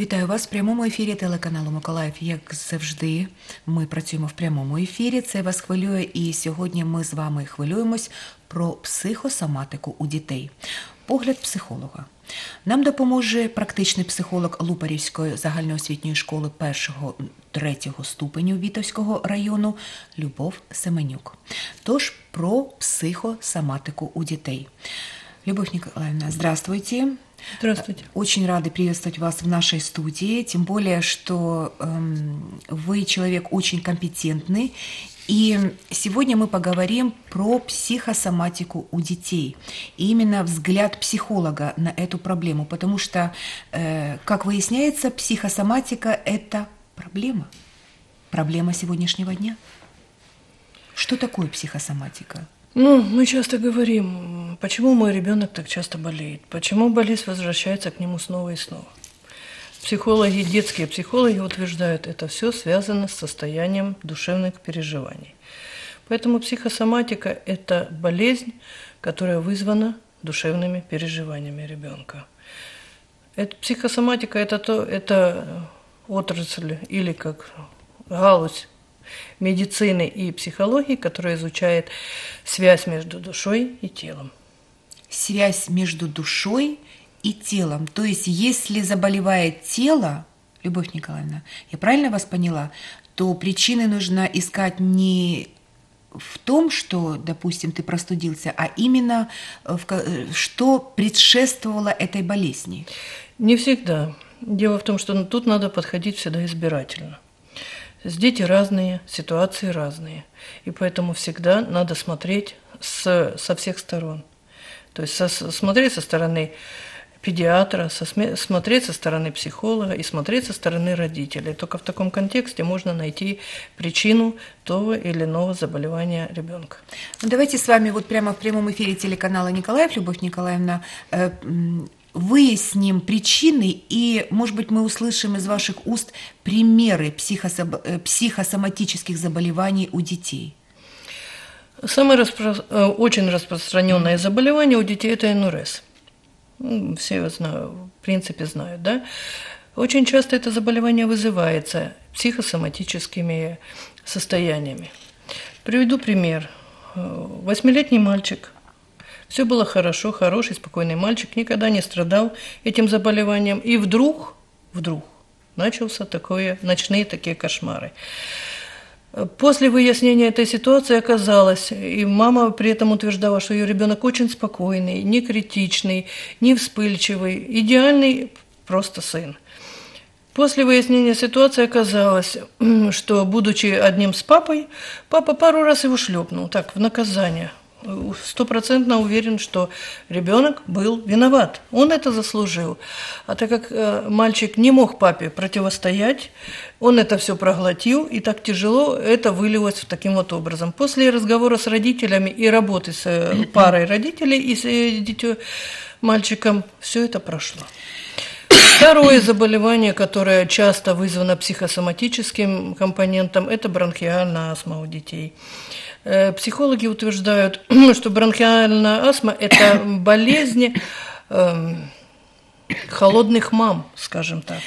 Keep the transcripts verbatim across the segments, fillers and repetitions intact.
Вітаю вас в прямому ефірі телеканалу Миколаїв. Як завжди, ми працюємо в прямому ефірі. Це вас хвилює, і сьогодні ми з вами хвилюємось про психосоматику у дітей. Погляд психолога. Нам допоможе практичний психолог Лупарівської загальноосвітньої школи першого-третього ступеню Вітовського району Любов Семенюк. Тож про психосоматику у дітей. Любовь Николаевна, здравствуйте. Здравствуйте. Очень рады приветствовать вас в нашей студии, тем более, что эм, вы человек очень компетентный. И сегодня мы поговорим про психосоматику у детей. И именно взгляд психолога на эту проблему, потому что, э, как выясняется, психосоматика – это проблема. Проблема сегодняшнего дня. Что такое психосоматика? Ну, мы часто говорим, почему мой ребенок так часто болеет, почему болезнь возвращается к нему снова и снова. Психологи, детские психологи утверждают, это все связано с состоянием душевных переживаний. Поэтому психосоматика – это болезнь, которая вызвана душевными переживаниями ребенка. Это, психосоматика – это, то, это отрасль или как галузь медицины и психологии, которая изучает связь между душой и телом. Связь между душой и телом. То есть, если заболевает тело, Любовь Николаевна, я правильно вас поняла, то причины нужно искать не в том, что, допустим, ты простудился, а именно в, что предшествовало этой болезни. Не всегда. Дело в том, что тут надо подходить всегда избирательно. Дети разные, ситуации разные, и поэтому всегда надо смотреть с, со всех сторон. То есть со, смотреть со стороны педиатра, со, смотреть со стороны психолога и смотреть со стороны родителей. Только в таком контексте можно найти причину того или иного заболевания ребенка. Ну, давайте с вами вот прямо в прямом эфире телеканала Николаев, Любовь Николаевна, э, выясним причины, и, может быть, мы услышим из ваших уст примеры психосо- психосоматических заболеваний у детей. Самое распро- очень распространенное заболевание у детей – это эн эр эс. Все знают, в принципе знают, да? Очень часто это заболевание вызывается психосоматическими состояниями. Приведу пример. Восьмилетний мальчик. Все было хорошо, хороший, спокойный мальчик, никогда не страдал этим заболеванием. И вдруг, вдруг, начался такое, ночные такие кошмары. После выяснения этой ситуации оказалось, и мама при этом утверждала, что ее ребенок очень спокойный, не критичный, не вспыльчивый, идеальный просто сын. После выяснения ситуации оказалось, что, будучи одним с папой, папа пару раз его шлепнул, так, в наказание. Стопроцентно уверен, что ребенок был виноват, он это заслужил. А так как э, мальчик не мог папе противостоять, он это все проглотил, и так тяжело это вылилось таким вот образом. После разговора с родителями и работы с э, парой родителей и с э, дитё, мальчиком, все это прошло. Второе заболевание, которое часто вызвано психосоматическим компонентом, это бронхиальная астма у детей. Психологи утверждают, что бронхиальная астма – это болезнь э, холодных мам, скажем так.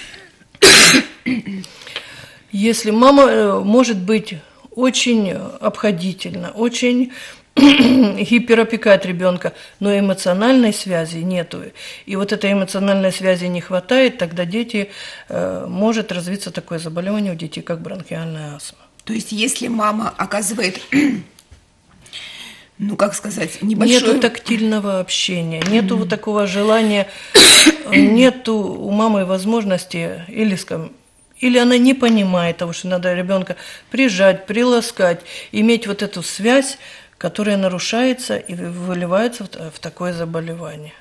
Если мама может быть очень обходительна, очень гиперопекать ребенка, но эмоциональной связи нету. И вот этой эмоциональной связи не хватает, тогда дети, э, может развиться такое заболевание у детей, как бронхиальная астма. То есть, если мама оказывает, ну, как сказать, небольшое... Нету тактильного общения, нету вот такого желания, нету у мамы возможности, или, скажем, или она не понимает того, что надо ребенка прижать, приласкать, иметь вот эту связь, которая нарушается и выливается в, в такое заболевание.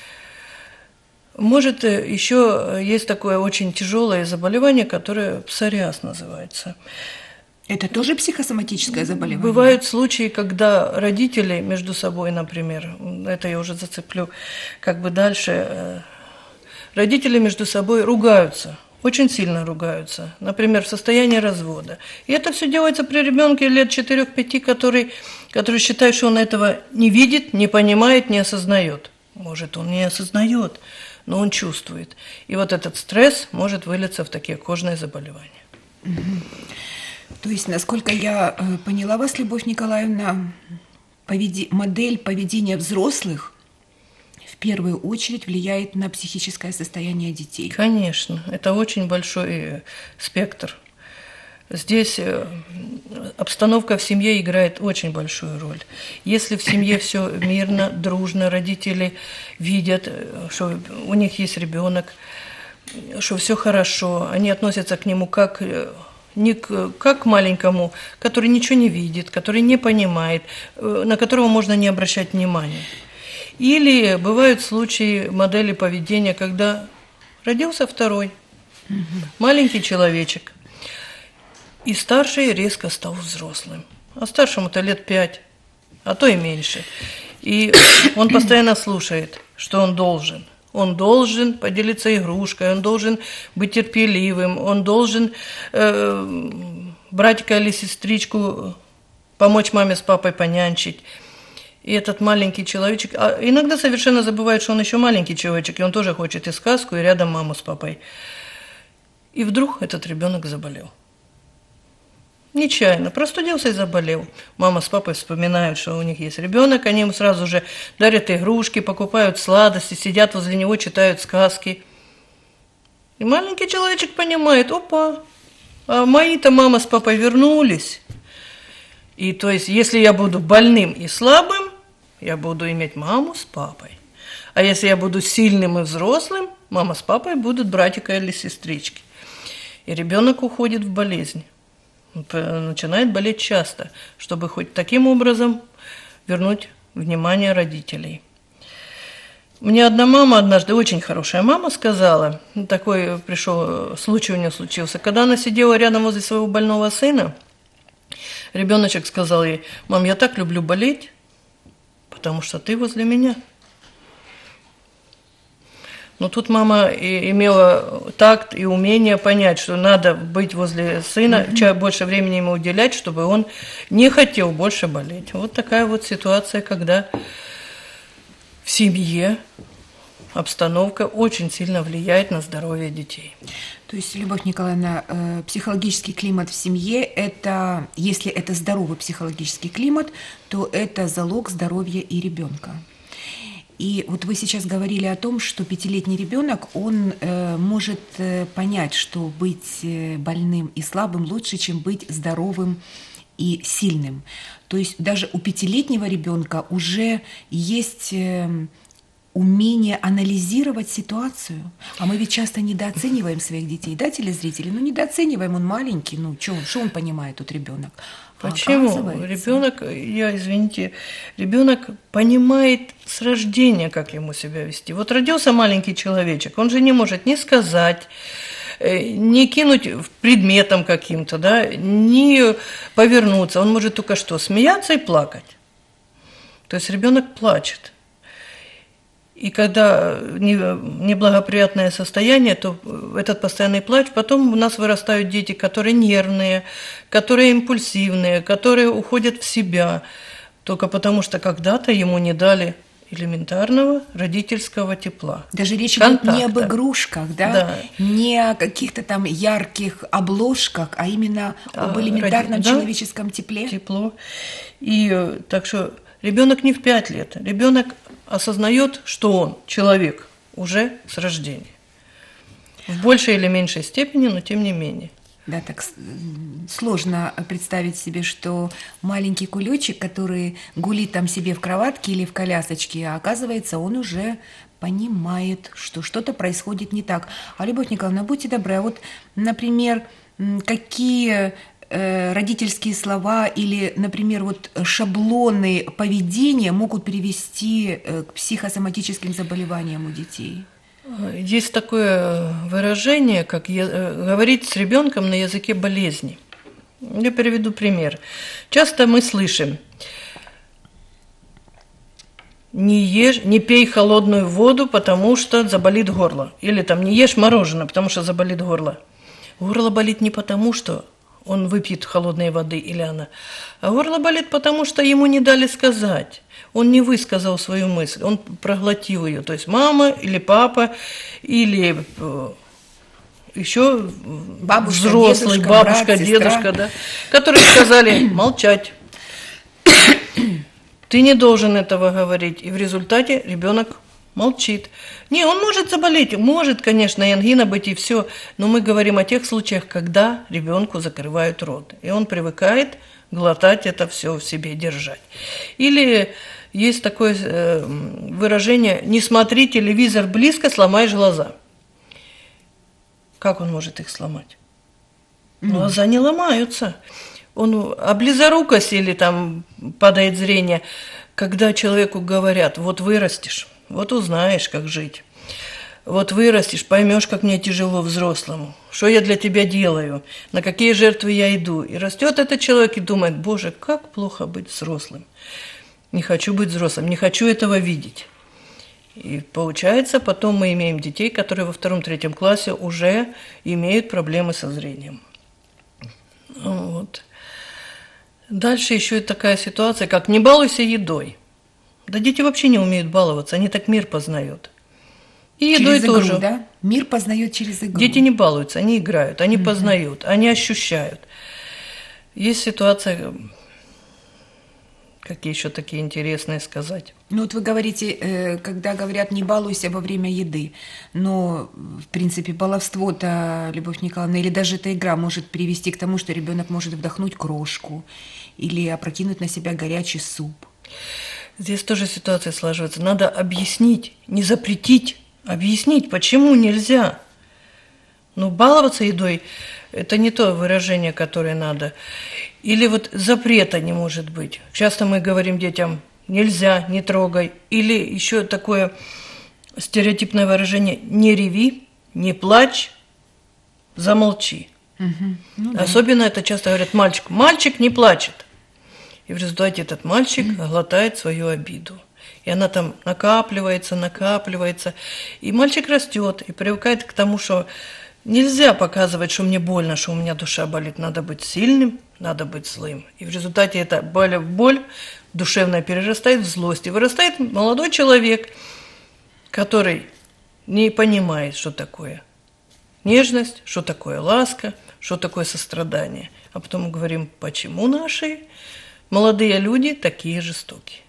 Может, еще есть такое очень тяжелое заболевание, которое псориаз называется. Это тоже психосоматическое заболевание? Бывают случаи, когда родители между собой, например, это я уже зацеплю как бы дальше, родители между собой ругаются, очень сильно ругаются, например, в состоянии развода. И это все делается при ребенке лет четырех-пяти, который, который считает, что он этого не видит, не понимает, не осознает. Может, он не осознает, но он чувствует. И вот этот стресс может вылиться в такие кожные заболевания. То есть, насколько я э, поняла вас, Любовь Николаевна, поведи... модель поведения взрослых в первую очередь влияет на психическое состояние детей. Конечно, это очень большой спектр. Здесь обстановка в семье играет очень большую роль. Если в семье все мирно, дружно, родители видят, что у них есть ребенок, что все хорошо, они относятся к нему как, не к, как к маленькому, который ничего не видит, который не понимает, на которого можно не обращать внимания. Или бывают случаи модели поведения, когда родился второй, угу. маленький человечек, и старший резко стал взрослым. А старшему-то лет пять, а то и меньше. И он постоянно слушает, что он должен. Он должен поделиться игрушкой, он должен быть терпеливым, он должен э, братика или сестричку помочь маме с папой понянчить. И этот маленький человечек, а иногда совершенно забывает, что он еще маленький человечек, и он тоже хочет и сказку, и рядом маму с папой. И вдруг этот ребенок заболел. Нечаянно, простудился и заболел. Мама с папой вспоминают, что у них есть ребенок, они ему сразу же дарят игрушки, покупают сладости, сидят возле него, читают сказки. И маленький человечек понимает, опа, а мои-то мама с папой вернулись. И то есть, если я буду больным и слабым, я буду иметь маму с папой. А если я буду сильным и взрослым, мама с папой будут братика или сестрички. И ребенок уходит в болезнь. Начинает болеть часто, чтобы хоть таким образом вернуть внимание родителей. Мне одна мама однажды, очень хорошая мама, сказала, такой пришел случай у нее случился, когда она сидела рядом возле своего больного сына, ребеночек сказал ей: «Мам, я так люблю болеть, потому что ты возле меня». Но тут мама и имела такт и умение понять, что надо быть возле сына, mm-hmm. больше времени ему уделять, чтобы он не хотел больше болеть. Вот такая вот ситуация, когда в семье обстановка очень сильно влияет на здоровье детей. То есть, Любовь Николаевна, психологический климат в семье, это, если это здоровый психологический климат, то это залог здоровья и ребенка. И вот вы сейчас говорили о том, что пятилетний ребенок, он э, может э, понять, что быть больным и слабым лучше, чем быть здоровым и сильным. То есть даже у пятилетнего ребенка уже есть э, умение анализировать ситуацию. А мы ведь часто недооцениваем своих детей, да, телезрители? Ну, недооцениваем, он маленький, ну, что он, что он понимает, тут ребенок? Почему? Ребенок, я, извините, ребенок понимает с рождения, как ему себя вести. Вот родился маленький человечек, он же не может ни сказать, не кинуть предметом каким-то, да, не повернуться. Он может только что, смеяться и плакать. То есть ребенок плачет. И когда неблагоприятное состояние, то этот постоянный плач, потом у нас вырастают дети, которые нервные, которые импульсивные, которые уходят в себя, только потому что когда-то ему не дали элементарного родительского тепла. Даже речь идет не об игрушках, да? Да, не о каких-то там ярких обложках, а именно об элементарном Ради... человеческом тепле. Тепло. И так что ребенок не в пять лет, ребенок осознает, что он человек уже с рождения. В большей или меньшей степени, но тем не менее. Да, так сложно представить себе, что маленький кулечек, который гулит там себе в кроватке или в колясочке, а оказывается, он уже понимает, что что-то происходит не так. А, Любовь Николаевна, будьте добры, а вот, например, какие родительские слова или, например, вот шаблоны поведения могут привести к психосоматическим заболеваниям у детей? Есть такое выражение, как говорить с ребенком на языке болезни. Я приведу пример. Часто мы слышим: не ешь, не пей холодную воду, потому что заболит горло. Или там не ешь мороженое, потому что заболит горло. Горло болит не потому, что он выпьет холодной воды или она. А горло болит, потому что ему не дали сказать. Он не высказал свою мысль, он проглотил ее. То есть мама или папа, или э, еще Бабушка, взрослый, дедушка, бабушка, брат, дедушка, сестра. да, которые сказали молчать. Ты не должен этого говорить. И в результате ребенок молчит. Не, он может заболеть, может, конечно, и ангина быть, и все. Но мы говорим о тех случаях, когда ребенку закрывают рот. И он привыкает глотать это все в себе, держать. Или есть такое э, выражение: не смотри телевизор близко, сломаешь глаза. Как он может их сломать? Глаза не ломаются. Он облизорукость или там падает зрение, когда человеку говорят: вот вырастешь, вот узнаешь, как жить. Вот вырастешь, поймешь, как мне тяжело взрослому, что я для тебя делаю, на какие жертвы я иду. И растет этот человек и думает: боже, как плохо быть взрослым. Не хочу быть взрослым, не хочу этого видеть. И получается, потом мы имеем детей, которые во втором-третьем классе уже имеют проблемы со зрением. Вот. Дальше еще и такая ситуация, как не балуйся едой. Да дети вообще не умеют баловаться, они так мир познают. И едой Через игру, тоже. да? Мир познает через игру. Дети не балуются, они играют, они познают, они ощущают. Есть ситуация, какие еще такие интересные сказать. Ну вот вы говорите, э, когда говорят не балуйся во время еды, но в принципе баловство-то, Любовь Николаевна, или даже эта игра может привести к тому, что ребенок может вдохнуть крошку или опрокинуть на себя горячий суп. Здесь тоже ситуация сложится. Надо объяснить, не запретить, объяснить, почему нельзя. Ну, баловаться едой – это не то выражение, которое надо. Или вот запрета не может быть. Часто мы говорим детям: нельзя, не трогай. Или еще такое стереотипное выражение: не реви, не плачь, замолчи. Угу. Ну, да. Особенно это часто говорят мальчику: мальчик не плачет. И в результате этот мальчик глотает свою обиду. И она там накапливается, накапливается. И мальчик растет и привыкает к тому, что нельзя показывать, что мне больно, что у меня душа болит. Надо быть сильным, надо быть злым. И в результате эта боль в боль душевная перерастает в злость. И вырастает молодой человек, который не понимает, что такое нежность, что такое ласка, что такое сострадание. А потом мы говорим: почему наши молодые люди такие жестокие?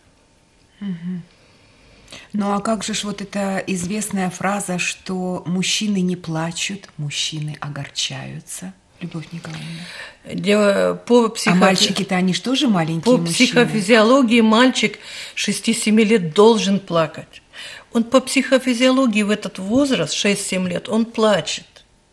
Ну а как же ж вот эта известная фраза, что мужчины не плачут, мужчины огорчаются, Любовь Николаевна? Дело по психо... А мальчики-то они же тоже маленькие По мужчины. психофизиологии мальчик шести-семи лет должен плакать. Он по психофизиологии в этот возраст, шесть-семь лет, он плачет.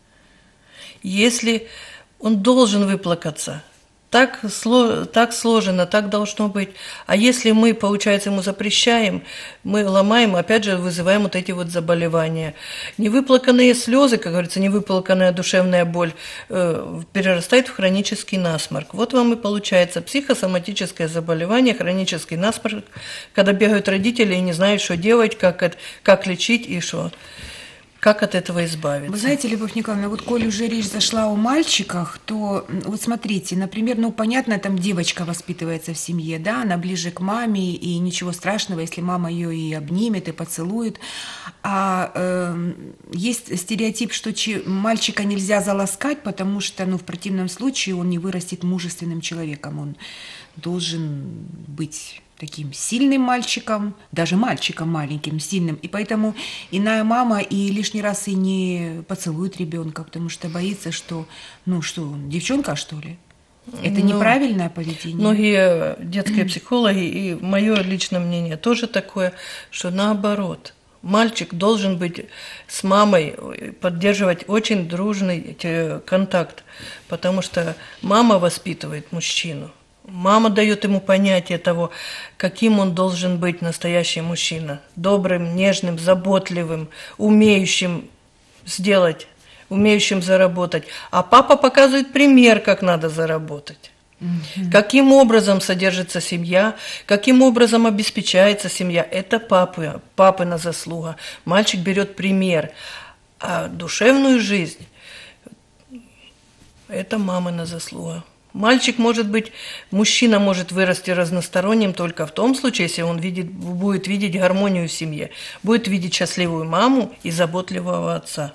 Если он должен выплакаться, так, так сложено, так должно быть. А если мы, получается, ему запрещаем, мы ломаем, опять же, вызываем вот эти вот заболевания. Невыплаканные слезы, как говорится, невыплаканная душевная боль э, перерастает в хронический насморк. Вот вам и получается психосоматическое заболевание, хронический насморк, когда бегают родители и не знают, что делать, как, это, как лечить и что. Как от этого избавиться? Вы знаете, Любовь Николаевна, вот коль уже речь зашла о мальчиках, то вот смотрите, например, ну, понятно, там девочка воспитывается в семье, да, она ближе к маме, и ничего страшного, если мама ее и обнимет, и поцелует. А э, есть стереотип, что че, мальчика нельзя заласкать, потому что, ну, в противном случае он не вырастет мужественным человеком, он должен быть таким сильным мальчиком, даже мальчиком маленьким, сильным. И поэтому иная мама и лишний раз и не поцелует ребенка, потому что боится, что, ну что, девчонка, что ли? Это Ну, неправильное поведение. Многие детские психологи, и мое личное мнение тоже такое, что наоборот, мальчик должен быть с мамой, поддерживать очень дружный контакт, потому что мама воспитывает мужчину. Мама дает ему понятие того, каким он должен быть настоящий мужчина. Добрым, нежным, заботливым, умеющим сделать, умеющим заработать. А папа показывает пример, как надо заработать. Mm-hmm. Каким образом содержится семья, каким образом обеспечается семья. Это папы, папина заслуга. Мальчик берет пример. А душевную жизнь это мамина заслуга. Мальчик может быть, мужчина может вырасти разносторонним только в том случае, если он видит, будет видеть гармонию в семье, будет видеть счастливую маму и заботливого отца.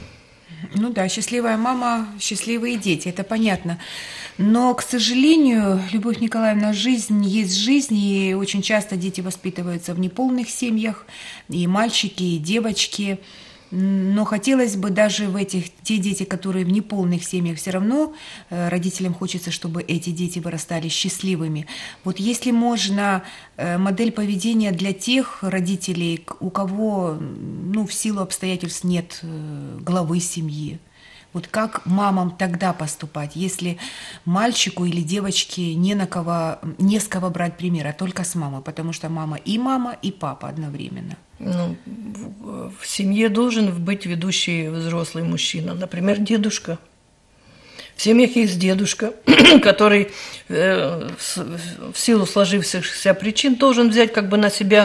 Ну да, счастливая мама, счастливые дети, это понятно. Но, к сожалению, Любовь Николаевна, жизнь есть жизнь, и очень часто дети воспитываются в неполных семьях, и мальчики, и девочки. Но хотелось бы даже в этих, те дети, которые в неполных семьях, все равно э, родителям хочется, чтобы эти дети вырастали счастливыми. Вот если можно э, модель поведения для тех родителей, у кого ну, в силу обстоятельств нет э, главы семьи, вот как мамам тогда поступать, если мальчику или девочке не на кого, не с кого брать пример, а только с мамой, потому что мама и мама, и папа одновременно. Ну, в семье должен быть ведущий взрослый мужчина, например, дедушка. В семьях есть дедушка, который э, в силу сложившихся причин должен взять как бы на себя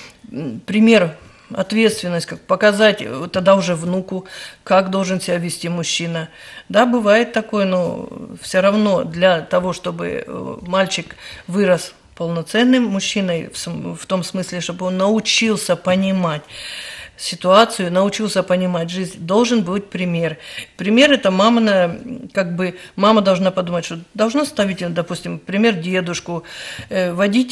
пример, ответственность, как показать тогда уже внуку, как должен себя вести мужчина. Да, бывает такое, но все равно для того, чтобы мальчик вырос полноценным мужчиной, в том смысле, чтобы он научился понимать ситуацию, научился понимать жизнь, должен быть пример. Пример это мама, как бы, мама должна подумать, что должна ставить, допустим, пример дедушку, водить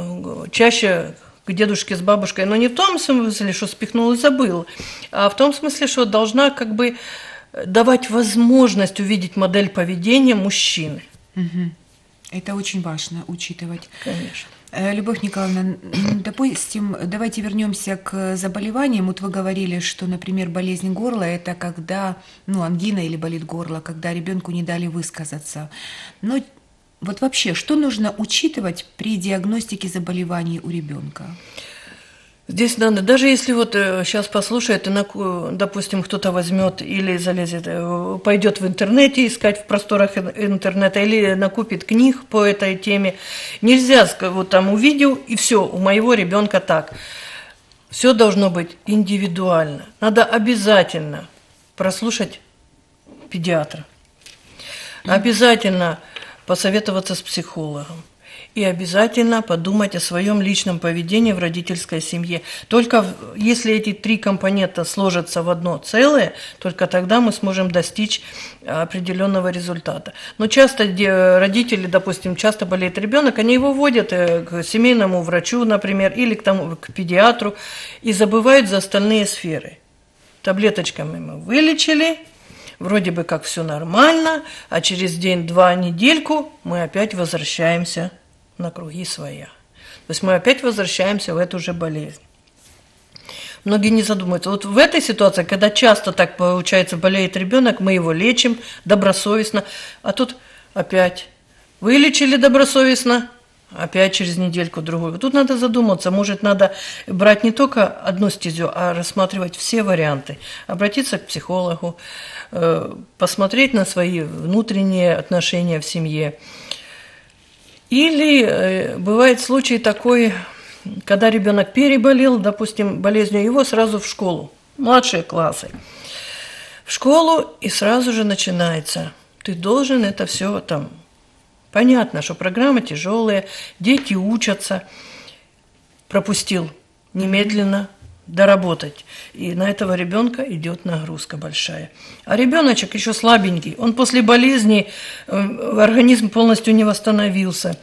чаще к дедушке с бабушкой, но не в том смысле, что спихнул и забыл, а в том смысле, что должна как бы давать возможность увидеть модель поведения мужчины. Угу. Это очень важно учитывать. Конечно. Любовь Николаевна, допустим, давайте вернемся к заболеваниям. Вот вы говорили, что, например, болезнь горла – это когда, ну, ангина или болит горло, когда ребенку не дали высказаться. Но вот вообще, что нужно учитывать при диагностике заболеваний у ребенка? Здесь надо, даже если вот сейчас послушает, и, допустим, кто-то возьмет или залезет, пойдет в интернете искать в просторах интернета или накупит книг по этой теме, нельзя, вот там увидел, и все, у моего ребенка так. Все должно быть индивидуально. Надо обязательно прослушать педиатра, обязательно посоветоваться с психологом. И обязательно подумать о своем личном поведении в родительской семье. Только если эти три компонента сложатся в одно целое, только тогда мы сможем достичь определенного результата. Но часто родители, допустим, часто болеет ребенок, они его водят к семейному врачу, например, или к, тому, к педиатру, и забывают за остальные сферы. Таблеточками мы вылечили, вроде бы как все нормально, а через день-два, недельку мы опять возвращаемся на круги своя. То есть мы опять возвращаемся в эту же болезнь. Многие не задумываются. Вот в этой ситуации, когда часто так получается, болеет ребенок, мы его лечим добросовестно, а тут опять вылечили добросовестно, опять через недельку-другую. Тут надо задуматься, может, надо брать не только одну стезю, а рассматривать все варианты. Обратиться к психологу, посмотреть на свои внутренние отношения в семье. Или э, бывает случай такой, когда ребенок переболел, допустим, болезнью, его сразу в школу, младшие классы. В школу и сразу же начинается. Ты должен это все там. Понятно, что программа тяжелая, дети учатся. Пропустил немедленно доработать. И на этого ребенка идет нагрузка большая. А ребеночек еще слабенький. Он после болезни, организм полностью не восстановился.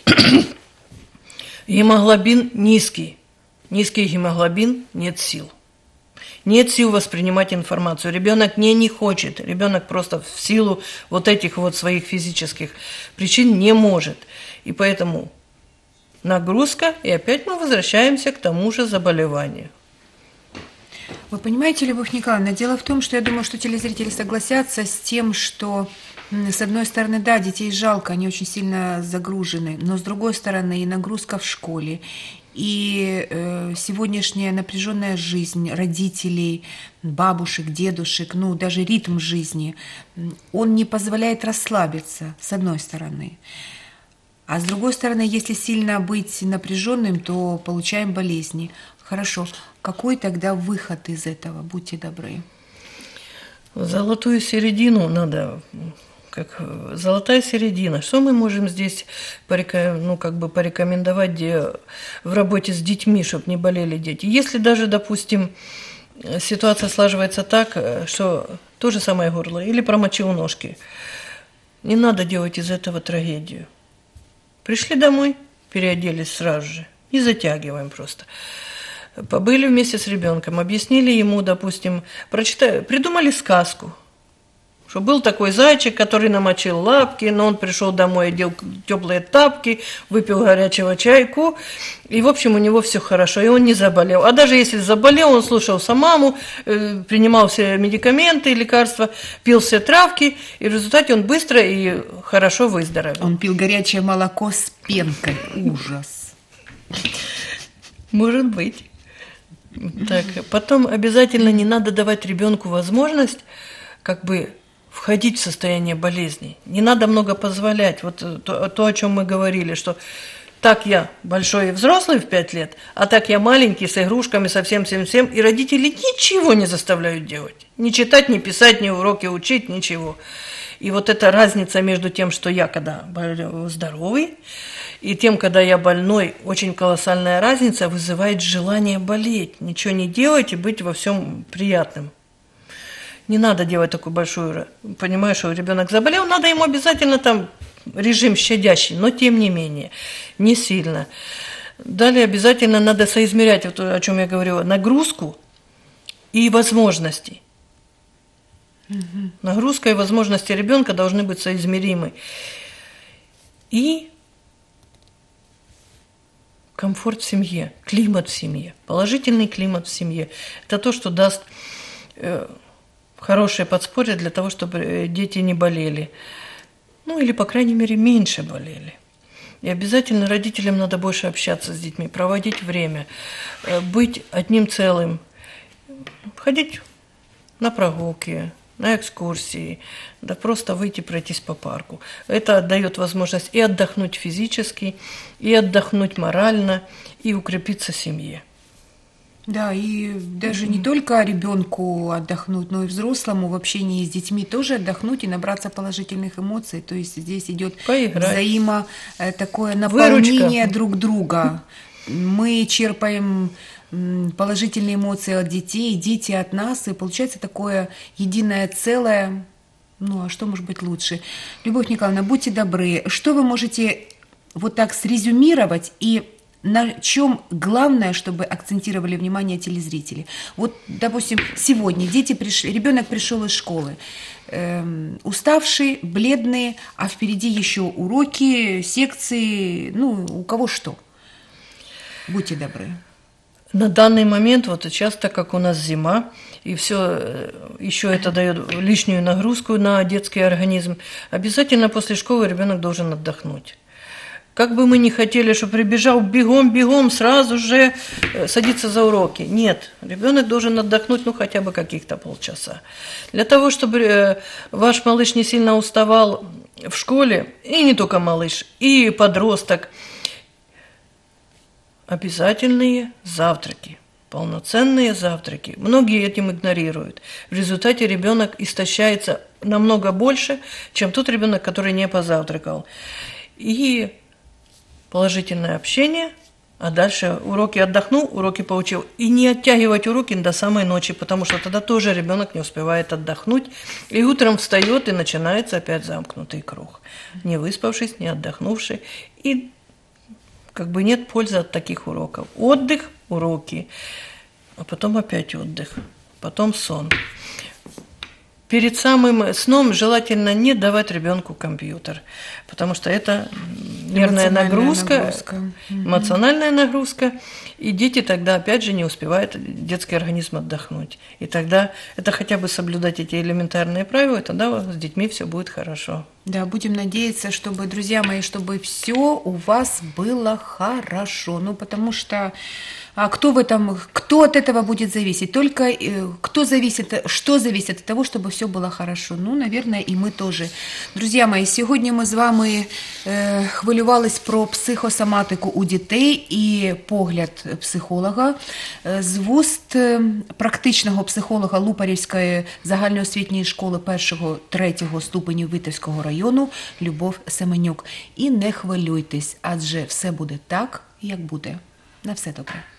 Гемоглобин низкий. Низкий гемоглобин, нет сил. Нет сил воспринимать информацию. Ребенок не, не хочет. Ребенок просто в силу вот этих вот своих физических причин не может. И поэтому нагрузка, и опять мы возвращаемся к тому же заболеванию. Вы понимаете, Любовь Николаевна, дело в том, что я думаю, что телезрители согласятся с тем, что, с одной стороны, да, детей жалко, они очень сильно загружены, но с другой стороны, и нагрузка в школе, и э, сегодняшняя напряженная жизнь родителей, бабушек, дедушек, ну, даже ритм жизни, он не позволяет расслабиться, с одной стороны. А с другой стороны, если сильно быть напряженным, то получаем болезни. Хорошо. Какой тогда выход из этого? Будьте добры. Золотую середину надо, как золотая середина. Что мы можем здесь порека- ну, как бы порекомендовать где в работе с детьми, чтобы не болели дети? Если даже, допустим, ситуация слаживается так, что то же самое горло или промочил ножки, не надо делать из этого трагедию. Пришли домой, переоделись сразу же, не затягиваем просто. Побыли вместе с ребенком, объяснили ему, допустим, прочитали, придумали сказку, что был такой зайчик, который намочил лапки, но он пришел домой, одел теплые тапки, выпил горячего чайку, и, в общем, у него все хорошо, и он не заболел. А даже если заболел, он слушался маму, принимал все медикаменты, лекарства, пил все травки, и в результате он быстро и хорошо выздоровел. Он пил горячее молоко с пенкой. Ужас. Может быть. Так, потом обязательно не надо давать ребенку возможность как бы входить в состояние болезни. Не надо много позволять. Вот то, то, о чем мы говорили, что так я большой и взрослый в пять лет, а так я маленький, с игрушками, со всем-всем-всем, и родители ничего не заставляют делать. Ни читать, ни писать, ни уроки учить, ничего. И вот эта разница между тем, что я когда здоровый, и тем, когда я больной, очень колоссальная разница, вызывает желание болеть, ничего не делать и быть во всем приятным. Не надо делать такую большую, понимаешь, что ребенок заболел, надо ему обязательно там режим щадящий, но тем не менее, не сильно. Далее обязательно надо соизмерять, вот о чем я говорила, нагрузку и возможности. Угу. Нагрузка и возможности ребенка должны быть соизмеримы. И комфорт в семье, климат в семье, положительный климат в семье. Это то, что даст э, хорошее подспорье для того, чтобы дети не болели. Ну, или, по крайней мере, меньше болели. И обязательно родителям надо больше общаться с детьми, проводить время, э, быть одним целым, ходить на прогулки, на экскурсии, да просто выйти пройтись по парку. Это дает возможность и отдохнуть физически, и отдохнуть морально, и укрепиться в семье. Да, и даже не только ребенку отдохнуть, но и взрослому в общении с детьми тоже отдохнуть и набраться положительных эмоций. То есть здесь идет Поиграть. взаимо такое наполнение Выручка. друг друга. Мы черпаем положительные эмоции от детей, дети от нас, и получается такое единое целое. Ну, а что может быть лучше? Любовь Николаевна, будьте добры, что вы можете вот так срезюмировать и на чем главное, чтобы акцентировали внимание телезрители? Вот, допустим, сегодня дети пришли, ребенок пришел из школы, эм, уставший, бледный, а впереди еще уроки, секции, ну, у кого что. Будьте добры. На данный момент, вот сейчас, так как у нас зима, и все, еще это дает лишнюю нагрузку на детский организм, обязательно после школы ребенок должен отдохнуть. Как бы мы ни хотели, чтобы прибежал бегом-бегом, сразу же садиться за уроки. Нет, ребенок должен отдохнуть, ну, хотя бы каких-то полчаса. Для того, чтобы ваш малыш не сильно уставал в школе, и не только малыш, и подросток, обязательные завтраки, полноценные завтраки. Многие этим игнорируют. В результате ребенок истощается намного больше, чем тот ребенок, который не позавтракал. И положительное общение, а дальше уроки отдохнул, уроки поучил. И не оттягивать уроки до самой ночи, потому что тогда тоже ребенок не успевает отдохнуть. И утром встает, и начинается опять замкнутый круг. Не выспавшись, не отдохнувший. И как бы нет пользы от таких уроков. Отдых, уроки, а потом опять отдых, потом сон. Перед самым сном желательно не давать ребенку компьютер, потому что это нервная нагрузка, нагрузка, эмоциональная нагрузка, и дети тогда опять же не успевают детский организм отдохнуть. И тогда это хотя бы соблюдать эти элементарные правила, и тогда с детьми все будет хорошо. Да, будем надеяться, чтобы, друзья мои, чтобы все у вас было хорошо. Ну, потому что А кто в этом, кто от этого будет зависеть? Только э, кто зависит, что зависит от того, чтобы все было хорошо? Ну, наверное, и мы тоже. Друзі мої, сьогодні ми з вами е, хвилювались про психосоматику у дітей і погляд психолога е, з вуст е, практичного психолога Лупарівської загальноосвітньої школи першого-третього ступенів Витівського району Любов Семенюк. І не хвилюйтесь, адже все буде так, як буде. На все добре.